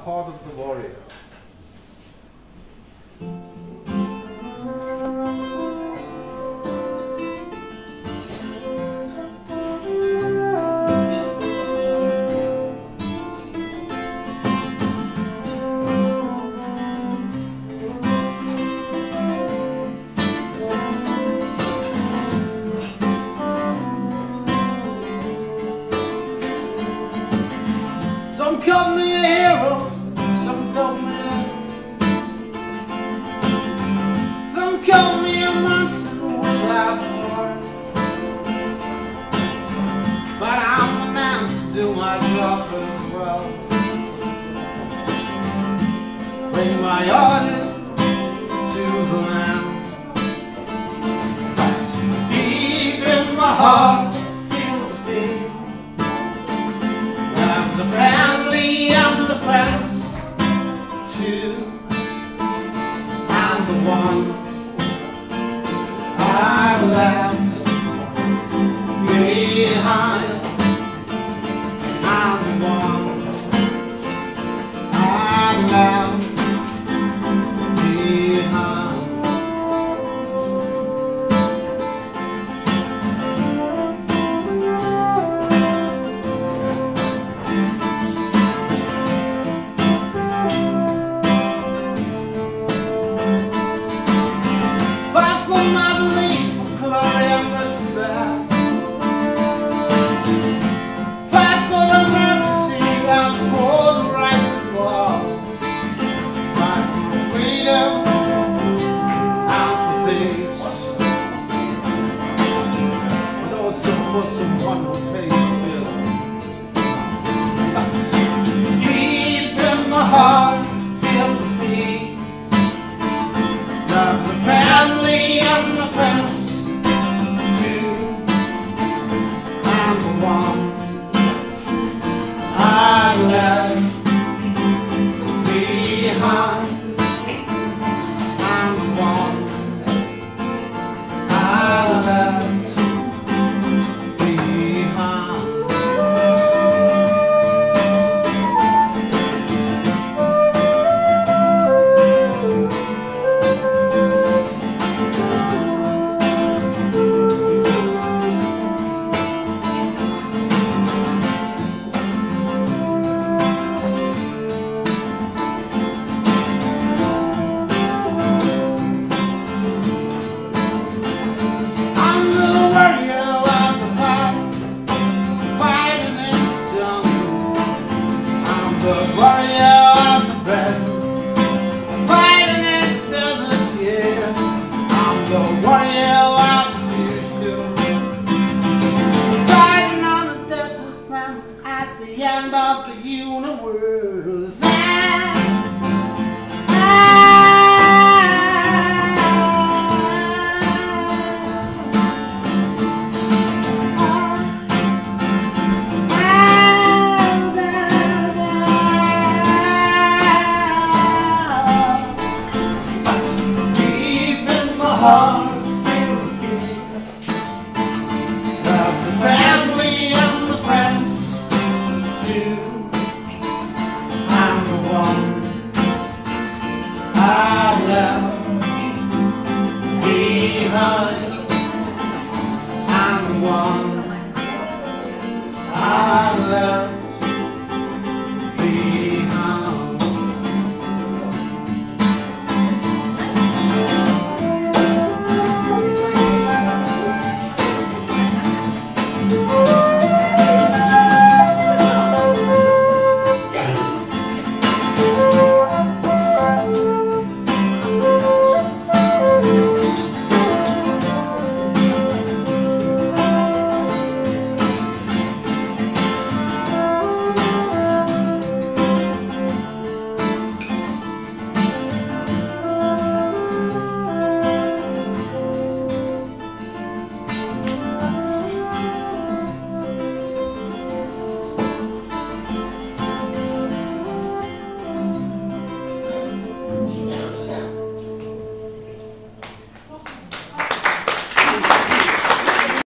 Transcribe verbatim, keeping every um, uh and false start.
Heart of the Warrior. Some call me a hero, some call me a, some call me a monster without heart. But I'm the man to do my job as well. Bring my heart into the land. Deep in my heart, feel the beat. The family and the friends too, and the one I left behind, and the one I left behind. For someone who pays the bill. Deep in my heart, feel the peace. Love the family and the friends too, and the one I left behind, and the one I left. The warrior of the present, fighting in the deserts, yeah. I'm the warrior of the future, fighting on the desert mountain at the end of the universe. I, I, heart, feel the peace. Love the family and the friends too, I'm the one I left behind, I'm the one I left